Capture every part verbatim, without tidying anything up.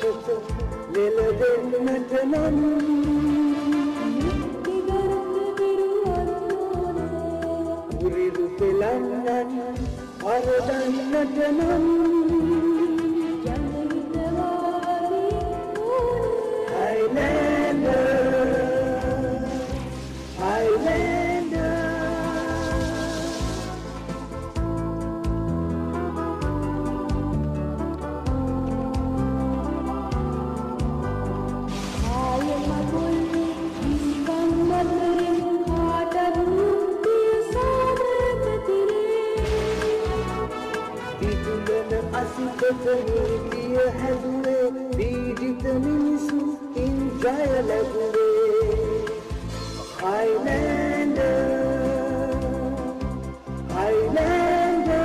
අසුබස ලෙලවෙන්නට නම් උරිරු පෙළන්නන් අරදන්නට නම් Nීතිය හැදුවේ දීජිත මිනිසු ඉන්ජය ලැබුවේ Highlander Highlander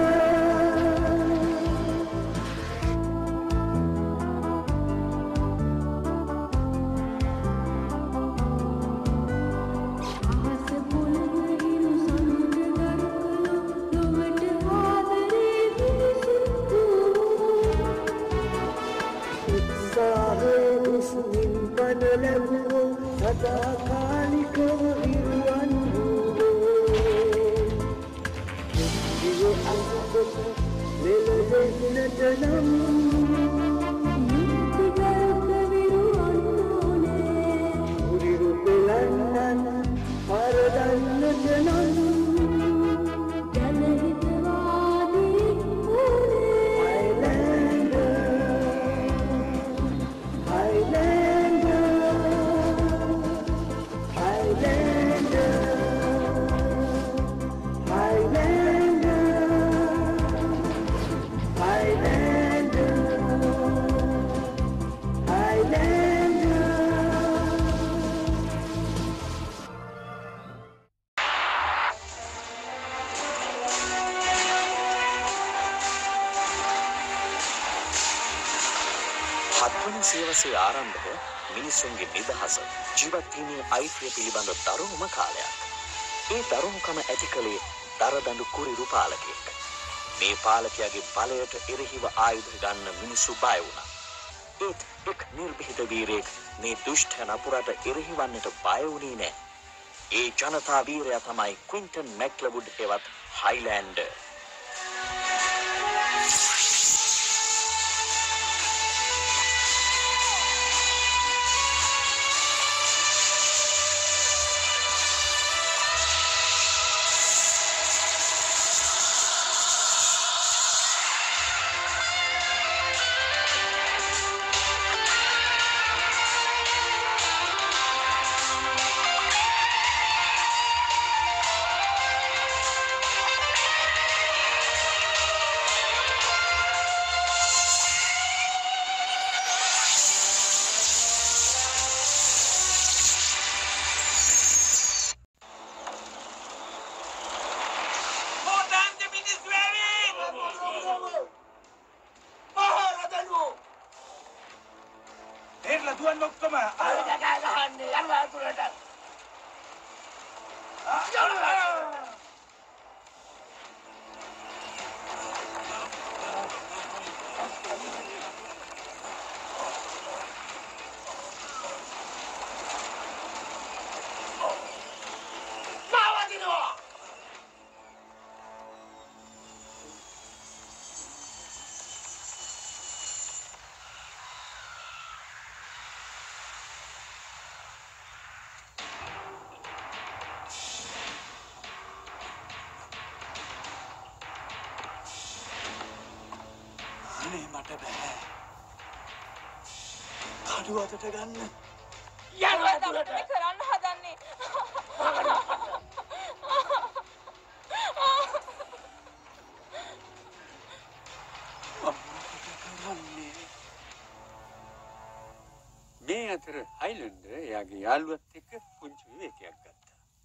සදාකාලිකව ඉරුවන් වූවේ නිත්‍ය අසුබස ලෙලවෙන්නට නම් නිත්‍යගත විරුවන් ඕනේ උරිරු පෙළන්නන් පරදන්නට නම් ජනහිතවාදී ඕනේ Highlander Highlander සියවසේ ආරම්භය මිනිසුන්ගේ නිදහස ජීවත් වීමේ අයිතිය පිළිබඳ දරුණුම කාලයක්. ඒ දරුණුකම ඇති කළේ දරදඬු කුරිරු පාලකයෙක්. මේ පාලකයාගේ බලයට එරෙහිව ආයුධ ගන්න මිනිසු බය වුණා. ඒත් එක් නිර්භීත වීරයෙක් මේ දුෂ්ට නපුරට එරෙහි වන්නට බය වුණේ නැහැ. ඒ ජනතා වීරයා තමයි ක්වින්ටන් මැක්ලවුඩ් හෙවත් හයිලෑන්ඩර්. මට බෑ. කඩුවතට ගන්න. යනවා දුරට කරන්න හදන්නේ. මේ අතර හයිලන්ඩර් එයාගේ යාළුවත් එක්ක පුංචි විවේකයක් ගත්තා.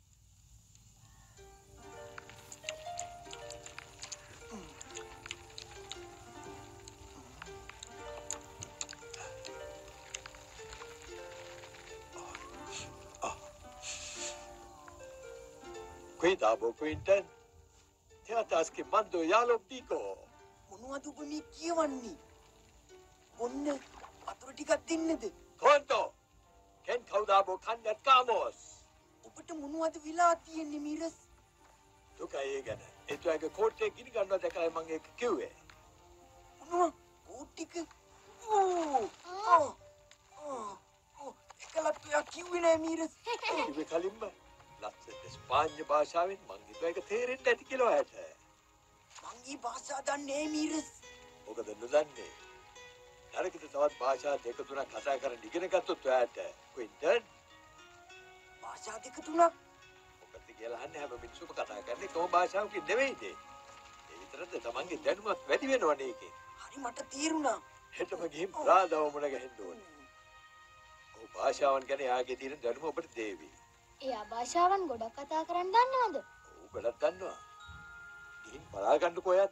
Cuidado, Quinton. Te atas que mando ya lo pico. මොනවද ඔබ මේ කියවන්නේ? ඔන්න වතුර ටිකක් දෙන්නද? Pronto. Ken kaudabo kandat kamos. ඔබට මොනවද වෙලා තියෙන්නේ මීරස්? දුකයි ඒ ගැන. එතුමාගේ කෝට් එක ගිනි ගන්නවා දැකලා මම ඒක කිව්වේ. මොනවා? කෝට් එක? ඕ! ආ! ආ! ඒකලත් ඔයා කිව්වේ නෑ මීරස්. ඉතින් කලින්ම ලස්සන ස්පාඤ්ඤ භාෂාවෙන් මං හිතුවා ඒක තේරෙන්නේ නැති කියලා ඔයාට. මං ඊ භාෂාව දන්නේ නෑ මීරස්. මොකද නොදන්නේ? නරකිට තවත් භාෂා දෙක තුනක් කතා කරන්න ඉගෙන ගත්තොත් ඔයාට ක්වින්ටන් භාෂා දෙක තුනක් මොකද කියලා අහන්නේ හැම මිනිස්සුම කතා කරන්නේ කොහොම භාෂාවකින් නෙවෙයිද? ඒ විතරද තමන්ගේ දැනුමත් වැඩි වෙනවනේ ඒකේ. හරි මට තේරුණා. හෙටම ගිහින් ප්‍රාදව මුණ ගැහෙන්න ඕනේ. ඔව් භාෂාවන් ගැන යාගේ තියෙන දැනුම ඔබට දෙවි. එයා භාෂාවන් ගොඩක් කතා කරන්න දන්නවද? ඔව් ගොඩක් දන්නවා. ගිහින් බලා ගන්නකෝ ඔයත්.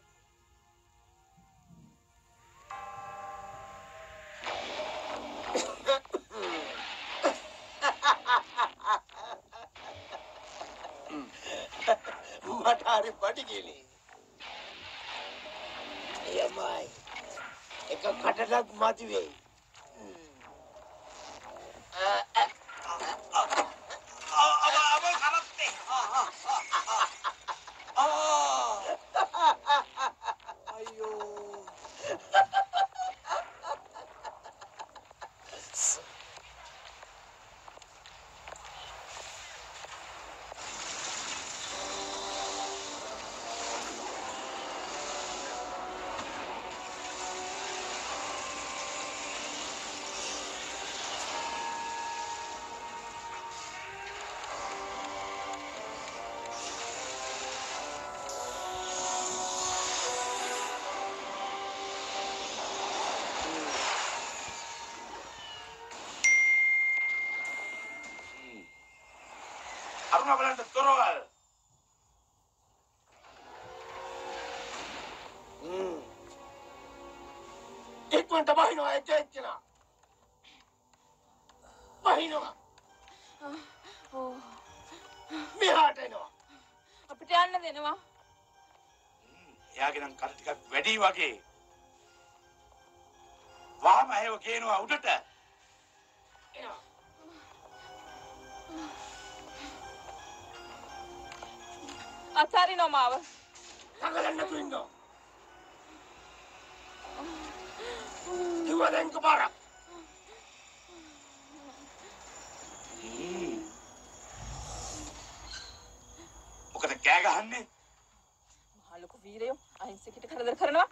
මට හරි බඩගිනි. එයමයි. එක කටලක් මදි වෙයි. අරුණ බලන්න තොරවල්. හ්ම්. එක්කන්ට බහිනවා එක එක්කෙනා. බහිනවා. ඕ මෙහාට එනවා. අපිට යන්න දෙනවා. එයාගේ නම් කර ටිකක් වැඩි වගේ. වහම හැව කියනවා උඩට. එනවා. අතාරිනවා මාව. ළඟලන්න නැතු ඉන්නෝ. කිව්වා දැන් කපාරක්. මොකද කෑ ගහන්නේ? මහා ලොකු වීරයෝ අහිංසකයට කරදර කරනවා.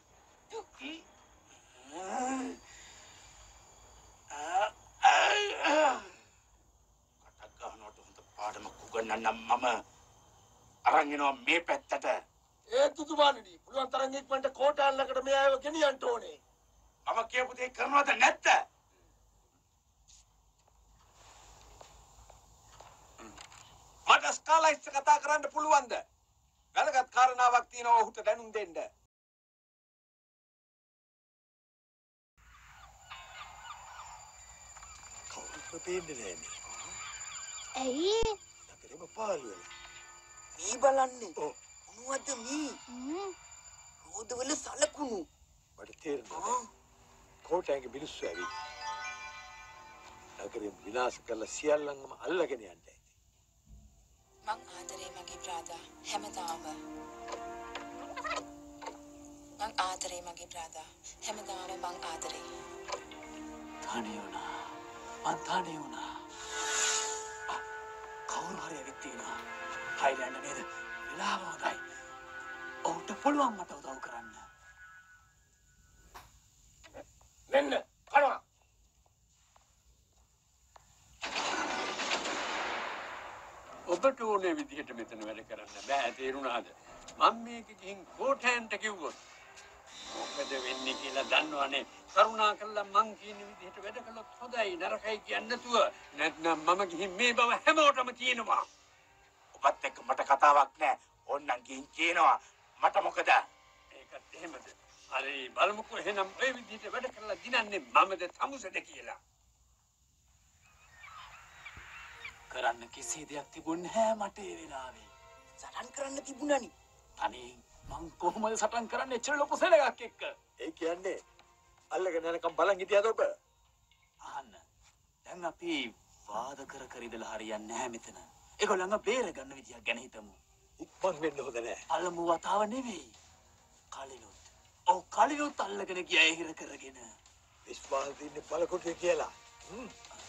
කටක් ගන්නකොට හොඳ පාඩමක් උගන්වන්නම් මම. අරන් එනවා මේ පැත්තට. ඒ තුතුමානනි පුළුවන් තරම් ඉක්මනට කෝටාල්ලකට මෙයාව ගෙනියන්න ඕනේ. මම කියපු දේ කරනවද නැද්ද? මට ස්කාලයිස්ට කතා කරන්න පුළුවන්ද? වැදගත් කාරණාවක් තියෙනවා ඔහුට දැනුම් දෙන්න. කවුරුත් පේන්නේ නෑනේ. ඇයි? නගරෙම පාළු වෙලා. මේ බලන්නේ. ඔව්. මොනවද මේ? හ්ම්. රෝදවල සලකුණු. මට තේරෙනවා. කෝටාගේ මිනිස්සු ඇවිත් නගරෙ විනාශ කරලා සියල්ලන්ම අල්ලගෙන යන්න ඇති. මං ආදරේ මගේ බ්‍රාදා හැමදාම. මං ආදරේ මගේ බ්‍රාදා හැමදාම මං ආදරේ. තනි වුණා. මං තනි වුණා. කවුරු හරි ඇවිත් තියෙනවා. හයිලෑන්ඩ් නේද? වෙලාව හොඳයි. ඔවුන්ට පුළුවන් මට උදව් කරන්න. මෙන්න කනවා. ඔබට ඕනේ විදිහට මෙතන වැඩ කරන්න බෑ තේරුණාද? මම මේක ගිහින් කෝටෑන්ට කිව්වොත් මොකද වෙන්නේ කියලා දන්නවනේ. කරුණා කළා මං කියන විදිහට වැඩ කළොත් හොඳයි නරකයි කියන්නේ නැතුව. නැත්නම් මම ගිහින් මේ බව හැමෝටම කියනවා. ඔබත් එක්ක මට කතාවක් නෑ. ඕන්නම් ගිහින් කියනවා. මට මොකද? ඒකත් එහෙමද? හරි බලමුකෝ එහෙනම් ඔය විදිහට වැඩ කරලා දිනන්නේ මමද තමුසෙද කියලා. කරන්න කිසි දෙයක් තිබුණේ නැහැ මට ඒ වෙලාවේ. සටන් කරන්න තිබුණානි. තනියෙන් මං කොහොමද සටන් කරන්නේ එච්චර ලොකු සෙලගක් එක්ක? ඒ කියන්නේ අල්ලගෙන යනකම් බලන් හිටියද ඔබ? දැන් අපි වාද කර කර ඉඳලා හරියන්නේ නැහැ මෙතන. ඒගොල්ලන්ව බේර ගන්න විදියක් ගැන හිතමු. ඉක්මන් වෙන්න හොඳ නැහැ. අලමු වතාව නෙවෙයි. කලිනුත්. ඔව් කලිනුත් අල්ලගෙන ගියා හිර කරගෙන. විශ්වාස දින්නේ බලකොටුවේ කියලා. හ්ම්.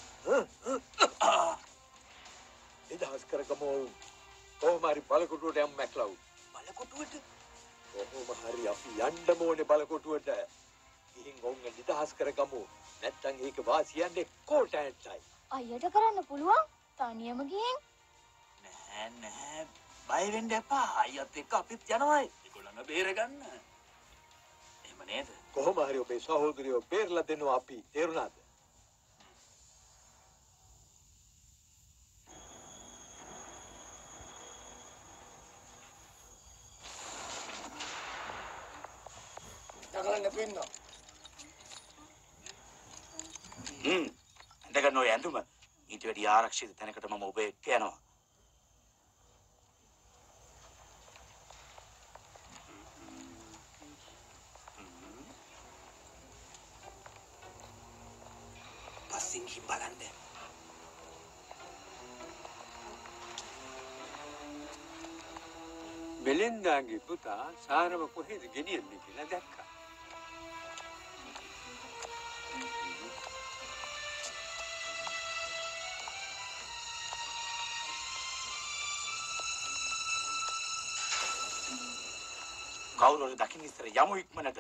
නිදහස් කරගමු. කොහොම හරි බලකොටුවට යමු මැක්ලව්. බලකොටුවට? කොහොම හරි අපි යන්න ඕනේ බලකොටුවට. ගිහින් ඔවුන් නිදහස් කරගමු. නැත්තම් ඒක වාසියන්නේ කොටෑන්ටයි. අයියට කරන්න පුළුවන් තනියම ගිහින්. නෑ නෑ බය වෙන්න එපා. අයියත් එක්ක අපිත් යනවා. ඒගොල්ලන්ව බේර ගන්න. එහෙම නේද? කොහොම හරි ඔබේ සහෝදරියව බේරලා දෙනවා අපි. තේරුණාද? දගලන්න පින්න. හ්ම්. ඇඳගන්න ඔය ඇඳුම ඊට වැඩි ආරක්ෂිත තැනකට මම ඔබ එක්ක යනවා. පස්සෙන් ගිහින් බලන්න. බෙලෙන්දාගේ පුතා සාරව කොහෙද ගෙනියන්නේ කියලා දැක්කා. කවුරු හරි දකින්න ඉස්සර යමු ඉක්මනට.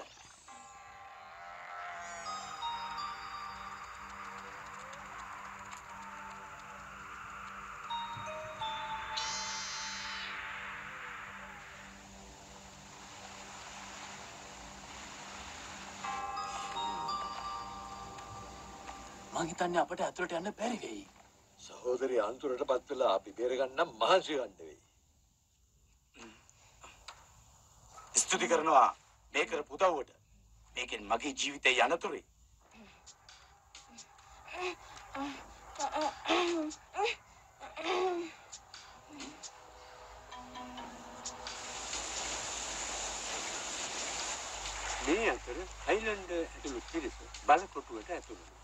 මං හිතන්නේ අපිට අතුරට යන්න බැරි වෙයි. සහෝදරිය අන්තරටපත් වෙලා අපි බේරගන්න මහන්සි ගන්න වෙයි. ස්තුති කරනවා මේ කරපු උදව්වට. මේකෙන් මගේ ජීවිතේ යනතුරුයි. මේ අතර අයිලන්ඩ් ඇතුළු පිරිස බලකොටුවට ඇතුළු වුණා.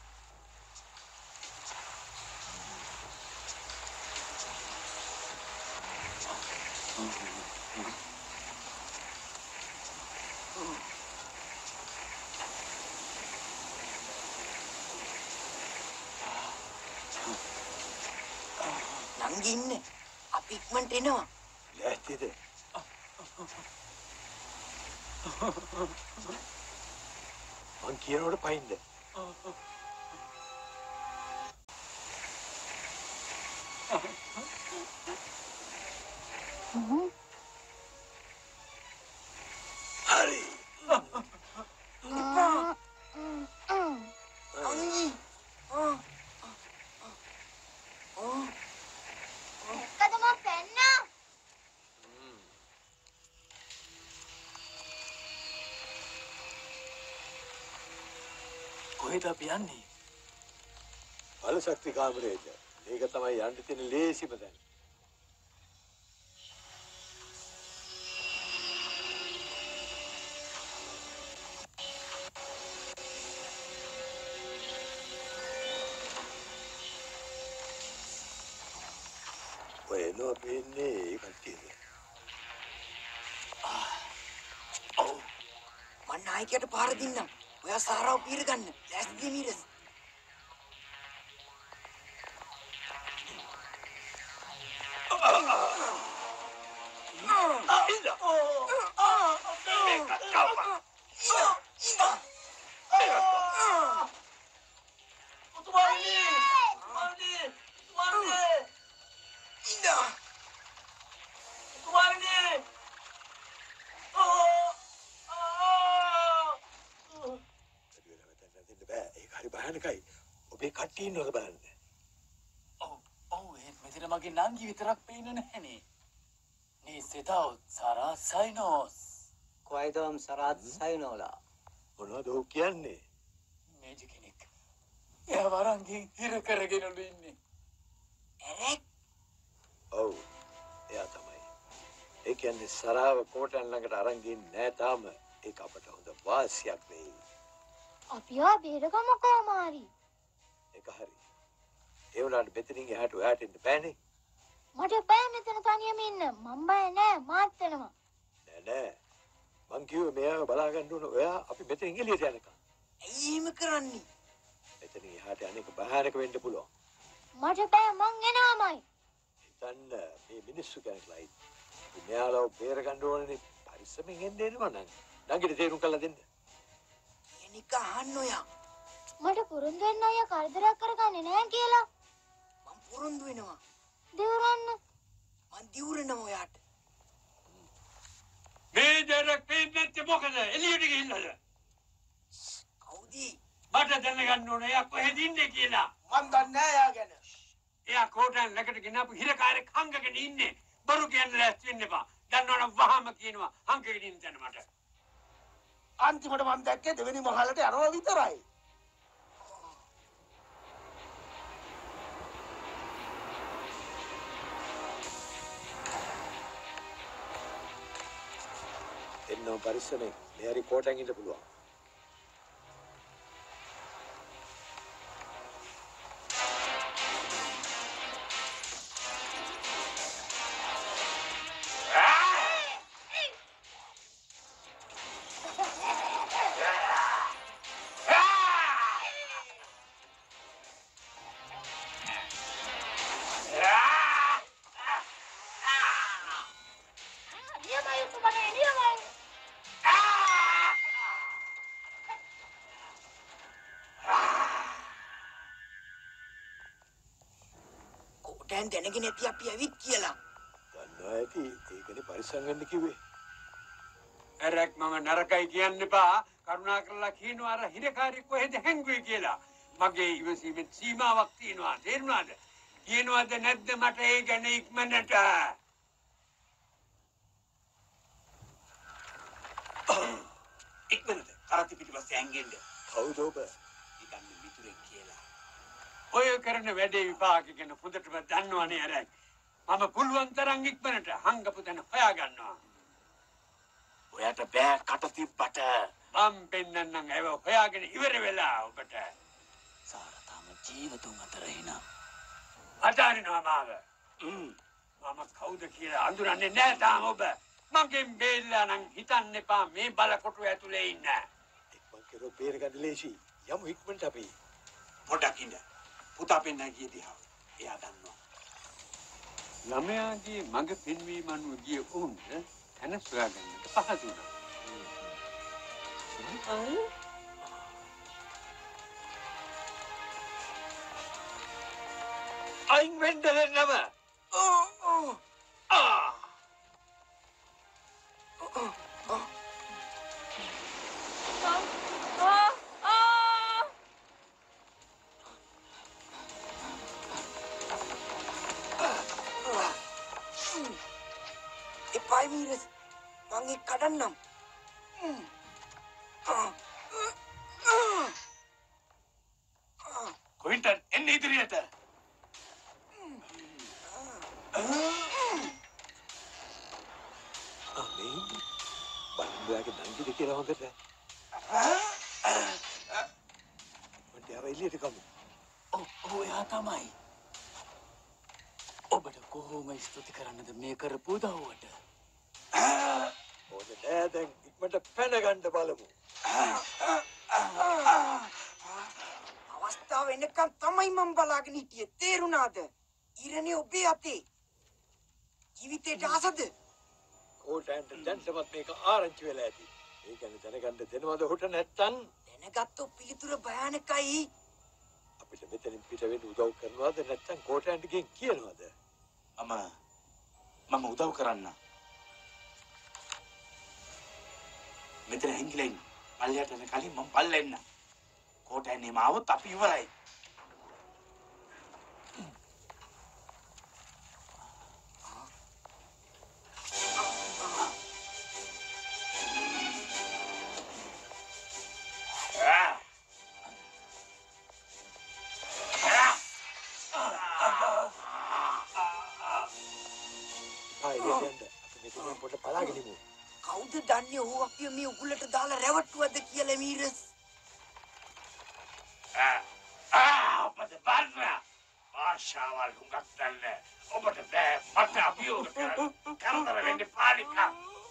නංගි ඉන්නේ. අපි ඉක්මනට එනවා. ලෑස්තිද? මං කියනකොට පයින්ද? හරි. අංගි. ආ. ආ. එක්කද මම පෙන්නා. කොහෙද අපි යන්නේ? බල ශක්ති කාමරේට. මේක තමයි යන්න තියෙන ලේසිම තැන. ඔය නෝ පෙන්නේ කට්ටියද? ඔව්. මං නායකයට පාර දෙන්නම්. ඔයා සාරාව පීර ගන්න. ලෑස්තිද මීරස්? භයානකයි. ඔබේ කට්ටිය ඉන්නවද බලන්න. ඔව් ඔව් ඒ මෙතන මගේ නංගි විතරක් පේන්නේ නැහනේ. නේ සෙතාව් සාරා සයිනෝස්. කොයිදම් සරාත් සයිනෝලා. මොනවද ඔව් කියන්නේ? මේජි කෙනෙක්. එයා වරන්ගෙන් හිර කරගෙනලු ඉන්නේ. ඇරෙක්. ඔව් එයා තමයි. ඒ කියන්නේ සරාව කෝටන් ළඟට අරන් ගින් නෑ තාම. ඒක අපට හොඳ වාසියක් වෙයි. අපි ආ බේරගමු කොහොම හරි. ඒක හරි. ඒ වුණාට මෙතනින් එහාට ඔයාට එන්න බෑනේ. මට බෑ මෙතන තනියම ඉන්න. මම බය නෑ මාත් වෙනවා. නෑ නෑ. මං කිව්වේ මෙයාව බලා ගන්න ඕන ඔයා අපි මෙතනින් එළියට යනකම්. ඇයි එහෙම කරන්නේ? මෙතනින් එහාට අනේක භයානක වෙන්න පුළුවන්. මට බෑ මං එනවාමයි. හිතන්න මේ මිනිස්සු කෙනෙක්ලයි. මෙයාලව බේර ගන්න ඕනේ පරිස්සමෙන් එන්න එනවා නම්. නංගිට තේරුම් කරලා දෙන්න. එනික අහන්න ඔයා. මට පුරුදු වෙන්න අයියා කරදරයක් කරගන්නේ නෑ කියලා. මං පුරුදු වෙනවා. දිවුරන්න. මං දිවුරනවා ඔයාට. මේ දරක් පෙන්නත් මොකද එළියට ගිහිල්ලාද? කවුද? මට දැනගන්න ඕනේ එයා කොහෙද ඉන්නේ කියලා. මන් දන්නේ නෑ එයා ගැන. එයා කෝටන් ලකට ගෙනාපු හිරකාරයෙක් හංගගෙන ඉන්නේ. බරු කියන්න ලෑස්ති වෙන්න එපා. දන්නවනම් වහම කියනවා හංගගෙන ඉන්න තැන මට. අන්තිමට මම දැක්කේ දෙවෙනි මහලට යනවා විතරයි. එන්නව පරිස්සමෙන්. මෙයාරි කෝටෙන් ඉන්න පුළුවන්. දැන් දැනගෙන ඇති අපි ඇවිත් කියලා. දන්නවා ඇති ඒකනේ පරිස්සම් වෙන්න කිව්වේ. එරක් මම නරකයි කියන්න එපා. කරුණා කරලා කියනවා අර හිරකාරයෙක් කොහෙද හැංගුවේ කියලා. මගේ ඉවසීමේ සීමාවක් තියෙනවා. තේරුණාද? කියනවද නැද්ද මට ඒ ගැන ඉක්මනට? ඉක්මනට කරති පිටිපස්සේ ඇංගෙන්න. කවුද ඔබ? ඉතින් මිතුරෙක් කියලා. ඔය කරන වැඩේ විපාක ගැන හොඳටම දන්නවනේ අරයි. මම පුළුවන් තරම් ඉක්මනට හංගපු තැන හොයා ගන්නවා. ඔයාට බෑ කට තිබ්බට. මම පෙන්නන්නම් ඒව හොයාගෙන ඉවර වෙලා ඔබට. සාරතාම ජීවතුන් අතර හිනා. අතාරිනවා මාව. මම කවුද කියලා අඳුරන්නේ නැහැ තාම ඔබ. මගෙන් බේරලා නම් හිතන්න එපා මේ බලකොටු ඇතුලේ ඉන්න. ඉක්මන් කරෝ බේර ගන්න ලේසි. යමු ඉක්මනට අපි. පොඩක් ඉන්න. පුතා පෙන්නයි ගිය දිහා. එයා දන්නවා. ළමයාගේ මඟ පෙන්වීම අනුව ගිය උන් තැන සොයාගන්නට පහසු වුණා. අයින් වෙන්න දෙන්නම. ඕ ඕ ආ. එපායි මීරස්. මං එක් කඩන්නම්. කොයින්ටන් එන්න ඉදිරියට. අනේ බණ්ඩාගේ නංගිද කියලා හොඳට. මට ආව එළියට ගමු. ඔව් ඔයා තමයි. ඔබට කොහොම ස්තුති කරන්නද මේ කරපු උදව්වට? ඕන නෑ දැන් ඉක්මනට පැන ගන්න බලමු. අවස්ථාව එනකම් තමයි මම බලාගෙන හිටියේ. තේරුණාද? ඉරනේ ඔබේ අතේ. ජීවිතේට ආසද? කෝටන්ට දැන්ටමත් මේක ආරංචි වෙලා ඇති. ඒ ගැන දැනගන්න දෙනවද ඔහුට නැත්තම්? දැනගත්තොත් පිළිතුර භයානකයි. අපිට මෙතනින් පිට වෙන්න උදව් කරනවද නැත්තම් කෝටන්ටගෙන් කියනවද? මම මම උදව් කරන්න. මෙතන හැංගිලා ඉන්න. පල්ලයට යන කලින් මම පල්ලෙන්න. කෝටන්නේ මාවොත් අපි ඉවරයි. කවුද දන්නේ ඔහු අපිව මේ උගුලට දාලා රැවටුවද කියලා මීරස්? ආ ආ අපද බර්රා ආශාවල් හුඟක් දැල්ල ඔබට බෑ මට අභියෝග කරන්න කරදර වෙන්න පාලිකා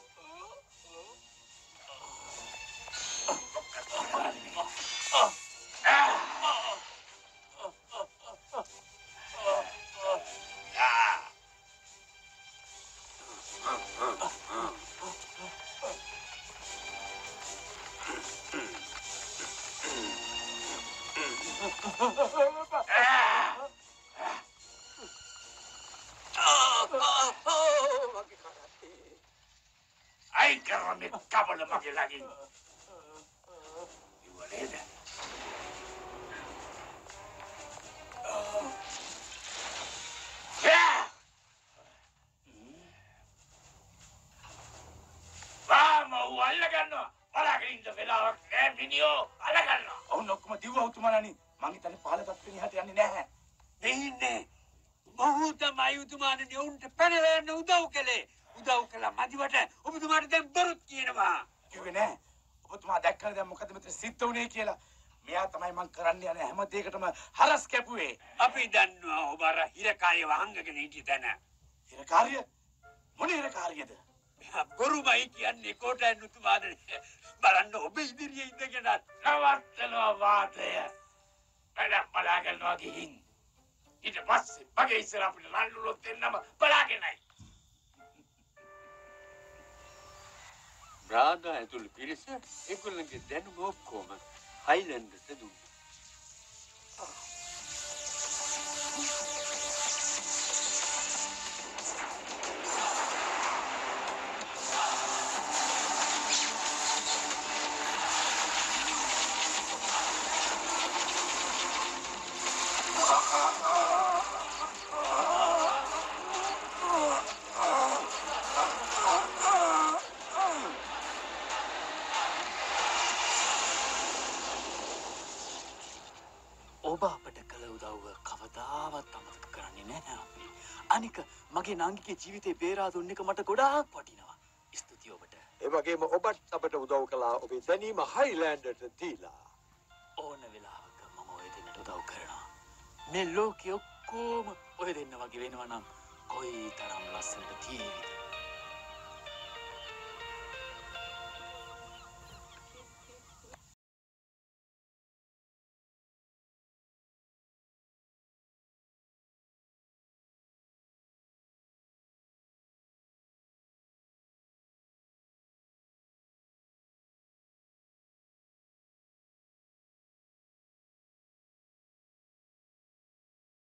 Ay, karami kabel lagi lagi. Iwaleda. Ya. Vamos, alaganno. Alaga inda velawak nෑ මිනියෝ alaganno. ඔවුන් ඔක්කොම දිව්ව උතුමාණනි. මං හිතන්නේ පහළ තත්ත්වෙන් එහාට යන්නේ නැහැ. දෙන්නේ මොහු තමයි උතුමාණනි උන්ට පැනලා යන්න උදව් කළේ. උදව් කළා මදිවට ඔබතුමාට දැන් බොරුත් කියනවා. කිව්වේ නෑ. ඔබතුමා දැක්කනේ දැන් මොකද මෙතන සිද්ධ වුනේ කියලා. මෙයා තමයි මං කරන්න යන හැම දෙයකටම හරස් කැපුවේ. අපි දන්නවා ඔබ අර හිරකායව හංගගෙන හිටිය තැන. හිරකාරිය? මොන හිරකාරියද? බොරුමයි කියන්නේ කොටයන් උතුමාණනි. බලන්න ඔබ ඉදිරියේ ඉඳගෙන නවත්තනවා වාදය. වැඩක් බලාගෙනවා ගිහින්. ඊට පස්සේ මගේ ඉස්සර අපිට රණ්ඩුලොත් දෙන්නම බලාගෙනයි. බ්‍රාදා ඇතුළු පිරිස ඒගොල්ලන්ගේ දැනුම ඔක්කොම හයිලන්ඩ්ට දුන්නා. ඔබ අපට කළ උදව්ව කවදාවත් අමතක කරන්නේ නැහැ අපි. අනික මගේ නංගිගේ ජීවිතේ බේරා දුන්න එක මට ගොඩාක් වටිනවා. ස්තුතියි ඔබට. ඒ වගේම ඔබත් අපට උදව් කළා ඔබේ දැනීම හයිලෑන්ඩ්ට දීලා. ඕන වෙලාවක මම ඔය දෙන්නට උදව් කරනවා. මේ ලෝකෙ ඔක්කොම ඔය දෙන්න වගේ වෙනවා නම් කොයි තරම් ලස්සනට ජීවිතේ